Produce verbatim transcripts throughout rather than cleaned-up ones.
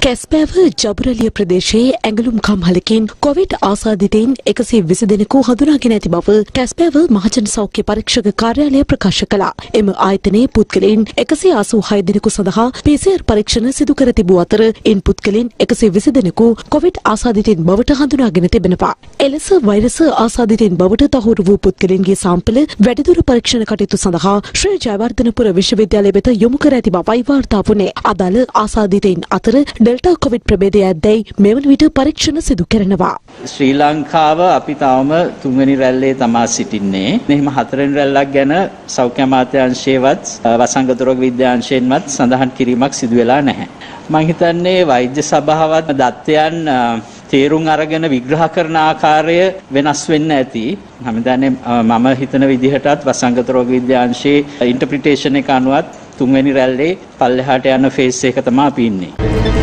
කැස්බෑව ජබුරලිය ප්‍රදේශයේ ඇඟලුම් කම්හලකින් කොවිඩ් ආසාදිතයින් එකසිය විසි දෙනෙකු හඳුනාගෙන ඇති බව කැස්බෑව මහජන සෞඛ්‍ය පරීක්ෂක කාර්යාලය ප්‍රකාශ කළා. එම ආයතනයේ පුද්ගලයන් එකසිය අසූ හය දෙනෙකු සඳහා පී සී ආර් පරීක්ෂණ සිදු කර තිබූ අතර ඉන් පුද්ගලයන් එකසිය විසි දෙනෙකු කොවිඩ් ආසාදිතයින් බවට හඳුනාගෙන තිබෙනවා. එලෙස වෛරස ආසාදිතයින් බවට තහවුරු වූ පුද්ගලයන්ගේ සාම්පල වැඩිදුර පරීක්ෂණ කටයුතු සඳහා ශ්‍රී ජයවර්ධනපුර විශ්වවිද්‍යාලය වෙත යොමු කර ඇති බවයි වාර්තා වුණේ. අදාළ ආසාදිතයින් අතර ඩෙල්ටා කොවිඩ් ප්‍රභේදය ඇද්දැයි මෙවන විට පරීක්ෂණ සිදු කරනවා. ශ්‍රී ලංකාව අපි තාම තුන්වෙනි රැල්ලේ තමා සිටින්නේ. මෙහිම හතරවෙනි රැල්ලක් ගැන සෞඛ්‍ය අමාත්‍යාංශයේවත් වසංගත රෝග විද්‍යාංශයෙන්වත් සඳහන් කිරීමක් සිදු වෙලා නැහැ. මම හිතන්නේ වෛද්‍ය සභාවත් දත්තයන් තේරුම් අරගෙන විග්‍රහ කරන ආකාරය වෙනස් වෙන්න ඇති. මම දන්නේ මම හිතන විදිහටත් වසංගත රෝග විද්‍යාංශයේ ඉන්ටර්ප්‍රිටේෂන් එක අනුවත් තුන්වෙනි රැල්ලේ පල්ලෙහාට යන ෆේස් එක තමයි අපි ඉන්නේ.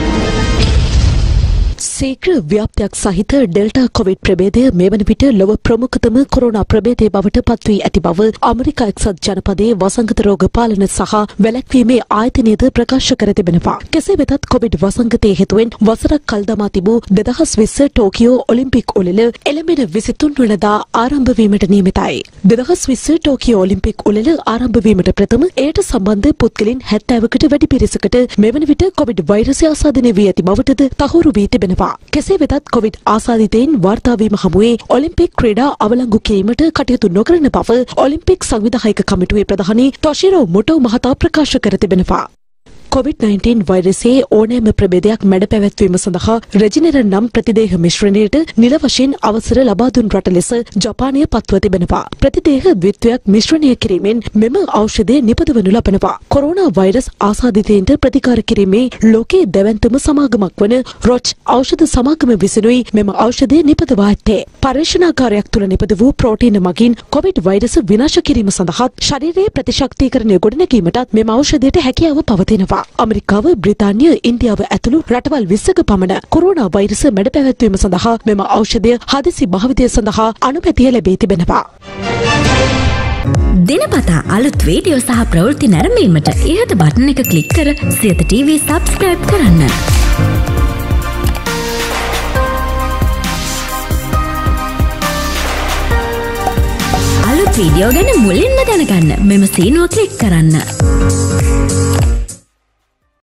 සීක්‍ර ව්‍යාප්තියක් සහිත ඩෙල්ටා කොවිඩ් ප්‍රභේදය මෙවන විට ලොව ප්‍රමුඛතම කොරෝනා ප්‍රභේදය බවට පත් වී ඇති බව ඇමරිකා එක්සත් ජනපදයේ වසංගත රෝග පාලන සහ වැළැක්වීමේ ආයතනයද ප්‍රකාශ කර තිබෙනවා. කෙසේ වෙතත් කොවිඩ් වසංගතයේ හේතුවෙන් වසරක් කල් දමා තිබූ දෙදහස් විස්ස ටෝකියෝ ඔලිම්පික් උළෙල එළඹෙන විසිතුන් වෙනිදා ආරම්භ වීමට නියමිතයි. දෙදහස් විස්ස ටෝකියෝ ඔලිම්පික් උළෙල ආරම්භ වීමට ප්‍රථම එයට සම්බන්ධ පුද්ගලයන් හැත්තෑවකට වැඩි පිරිසකට මෙවන විට කොවිඩ් වෛරසය ආසාදනය වී ඇති බවටද තහවුරු වී තිබෙනවා. කෙසේ වෙතත් කොවිඩ් ආසාදිතයින් වාර්තා වීම හමුවේ ඔලිම්පික් ක්‍රීඩා අවලංගු කිරීමට කටයුතු නොකරන බව ඔලිම්පික් සංවිධායක කමිටුවේ ප්‍රධානී ටොෂිරෝ මොටෝ මහතා ප්‍රකාශ කර තිබෙනවා. කොවිඩ් නයින්ටීන් වෛරසයේ ඕනෑම ප්‍රභේදයක් මැඩ පැවැත්වීම සඳහා රෙජිනෙරන් නම් ප්‍රතිදේහ මිශ්‍රණයට නිල වශයෙන් අවසර ලබා දුන් රට ලෙස ජපානය පත්ව තිබෙනවා. ප්‍රතිදේහ ද්විත්වයක් මිශ්‍රණය කිරීමෙන් මෙම ඖෂධය නිපදවනු ලබනවා. කොරෝනා වෛරස් ආසාදිතයින්ට ප්‍රතිකාර කිරීමේ ලෝකයේ දැවැන්තම සමාගමක් වන රොච් ඖෂධ සමාගම විසිනුයි මෙම ඖෂධය නිපදවා ඇත්තේ. පර්යේෂණාගාරයක් තුළ නිපද වූ ප්‍රෝටීන මගින් කොවිඩ් වෛරස විනාශ කිරීම සඳහා ශරීරයේ ප්‍රතිශක්තිකරණය ගොඩනැගීමටත් මෙම ඖෂධයට හැකියාව පවතිනවා. ඇමරිකාව, බ්‍රිතාන්‍ය, ඉන්දියාව ඇතුළු රටවල් විස්සක පමණ කොරෝනා වෛරස මැඩ පැවැත්වීම සඳහා මෙම ඖෂධය හදිසි භාවිතය සඳහා අනුමැතිය ලැබී තිබෙනවා. දිනපතා අලුත් වීඩියෝ සහ ප්‍රවෘත්ති නැරඹීමට ඉහත බටන් එක ක්ලික් කර සියත ටීවී සබ්ස්ක්‍රයිබ් කරන්න. අලුත් වීඩියෝ ගැන මුලින්ම දැනගන්න මෙම සීනුව ක්ලික් කරන්න.